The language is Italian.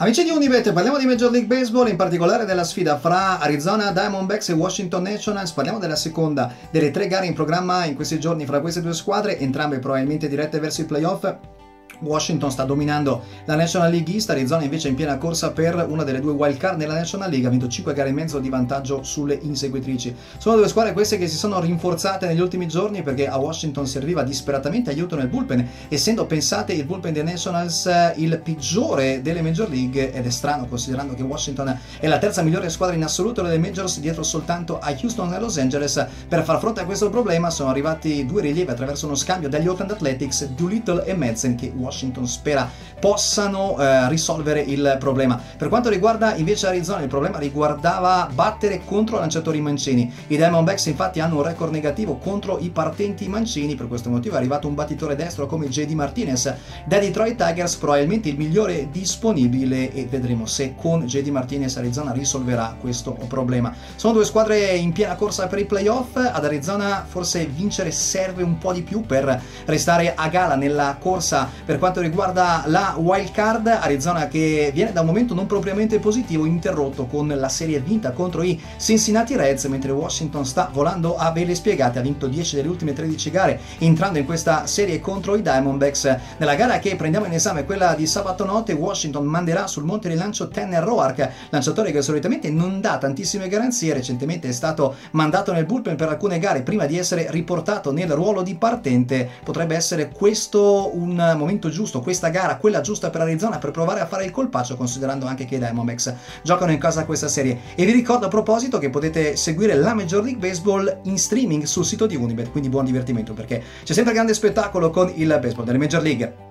Amici di Unibet, parliamo di Major League Baseball, in particolare della sfida fra Arizona Diamondbacks e Washington Nationals. Parliamo della seconda delle tre gare in programma in questi giorni fra queste due squadre, entrambe probabilmente dirette verso i playoff. Washington sta dominando la National League East, Arizona invece è in piena corsa per una delle due wild card nella National League, ha vinto 5 gare e mezzo di vantaggio sulle inseguitrici. Sono due squadre queste che si sono rinforzate negli ultimi giorni perché a Washington serviva disperatamente aiuto nel bullpen, essendo pensate il bullpen dei Nationals il peggiore delle Major League, ed è strano considerando che Washington è la terza migliore squadra in assoluto delle Majors, dietro soltanto a Houston e Los Angeles. Per far fronte a questo problema sono arrivati due rilievi attraverso uno scambio dagli Oakland Athletics, Doolittle e Madsen, che Washington spera possano risolvere il problema. Per quanto riguarda invece Arizona, il problema riguardava battere contro lanciatori mancini. I Diamondbacks infatti hanno un record negativo contro i partenti mancini, per questo motivo è arrivato un battitore destro come JD Martinez da Detroit Tigers, probabilmente il migliore disponibile, e vedremo se con JD Martinez Arizona risolverà questo problema. Sono due squadre in piena corsa per i playoff. Ad Arizona forse vincere serve un po' di più per restare a gala nella corsa per quanto riguarda la wild card. Arizona che viene da un momento non propriamente positivo, interrotto con la serie vinta contro i Cincinnati Reds, mentre Washington sta volando a vele spiegate, ha vinto 10 delle ultime 13 gare entrando in questa serie contro i Diamondbacks. Nella gara che prendiamo in esame, quella di sabato notte, Washington manderà sul monte di lancio Tanner Roark, lanciatore che solitamente non dà tantissime garanzie, recentemente è stato mandato nel bullpen per alcune gare prima di essere riportato nel ruolo di partente. Potrebbe essere questo un momento giusto, questa gara quella giusta per Arizona per provare a fare il colpaccio, considerando anche che i Diamondbacks giocano in casa questa serie. E vi ricordo a proposito che potete seguire la Major League Baseball in streaming sul sito di Unibet, quindi buon divertimento perché c'è sempre grande spettacolo con il baseball delle Major League.